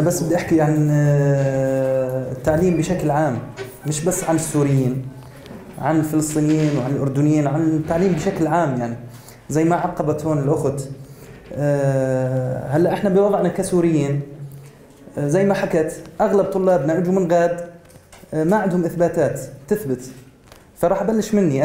بس بدي أحكي عن التعليم بشكل عام، مش بس عن السوريين، عن الفلسطينيين وعن الأردنيين، عن التعليم بشكل عام. يعني زي ما عقبت هون الأخت، هلا احنا بوضعنا كسوريين زي ما حكت أغلب طلابنا اجوا من غاد ما عندهم إثباتات تثبت. فراح أبلش مني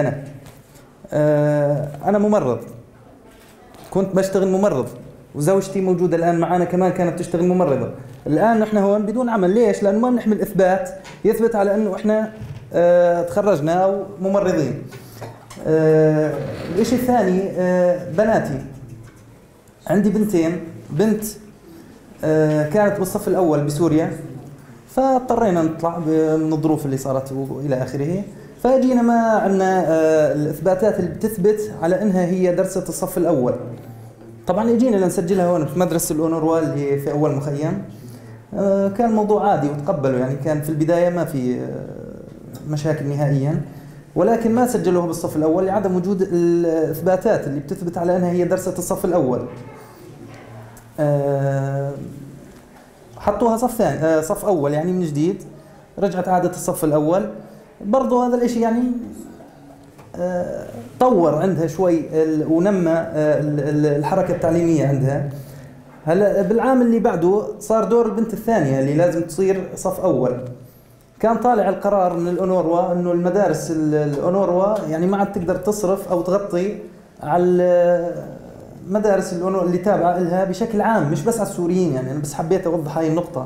أنا ممرض، كنت بشتغل ممرض، وزوجتي موجودة الآن معنا كمان كانت تشتغل ممرضة. الآن نحن هون بدون عمل. ليش؟ لأنه ما بنحمل إثبات يثبت على أنه إحنا تخرجنا أو ممرضين. الإشي الثاني بناتي، عندي بنتين، بنت كانت بالصف الأول بسوريا، فاضطرينا نطلع من الظروف اللي صارت وإلى آخره، فجينا ما عندنا الإثباتات اللي بتثبت على أنها هي درست الصف الأول. طبعا اجينا لنسجلها هون في مدرسة الأونروا اللي هي في أول مخيم. كان الموضوع عادي وتقبلوا، يعني كان في البداية ما في مشاكل نهائيا، ولكن ما سجلوها بالصف الأول لعدم وجود الإثباتات اللي بتثبت على أنها هي درست الصف الأول. حطوها صف ثاني، صف أول يعني من جديد، رجعت عادة الصف الأول. برضو هذا الإشي يعني طور عندها شوي ونمى الحركة التعليمية عندها. هلا بالعام اللي بعده صار دور البنت الثانية اللي لازم تصير صف أول. كان طالع القرار من الأونروا إنه المدارس الأونروا يعني ما عاد تقدر تصرف أو تغطي على مدارس اللي تابعة لها بشكل عام، مش بس على السوريين. يعني أنا بس حبيت أوضح هاي النقطة.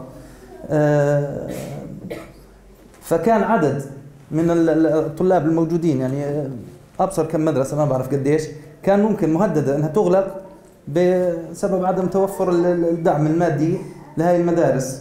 فكان عدد من الطلاب الموجودين، يعني أبصر كم مدرسة ما بعرف قديش، كان ممكن مهددة أنها تغلق بسبب عدم توفر الدعم المادي لهذه المدارس.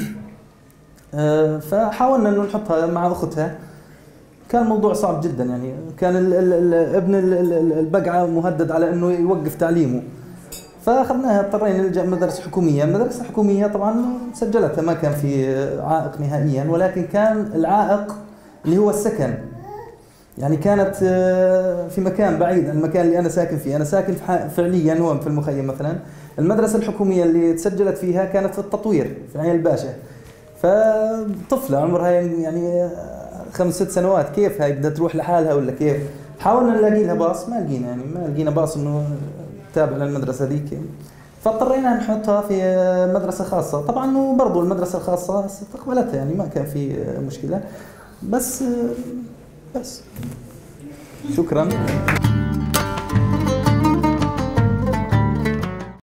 فحاولنا أنه نحطها مع أختها. كان الموضوع صعب جدا، يعني كان ابن البقعة مهدد على أنه يوقف تعليمه، فأخذناها اضطرينا نلجأ مدرسة حكومية. المدرسة الحكومية طبعا سجلتها، ما كان في عائق نهائيا، ولكن كان العائق اللي هو السكن. يعني كانت في مكان بعيد عن المكان اللي أنا ساكن فيه. أنا ساكن فعليا هون في المخيم مثلا. المدرسة الحكومية اللي تسجلت فيها كانت في التطوير في عين الباشا، فطفلة عمرها يعني 5-6 سنوات، كيف هاي بدها تروح لحالها ولا كيف؟ حاولنا نلاقي لها باص، ما لقينا، يعني ما لقينا باص إنه تابع للمدرسة ذيك، فاضطرينا نحطها في مدرسة خاصة. طبعا وبرضه المدرسة الخاصة استقبلتها، يعني ما كان في مشكلة. بس شكرا.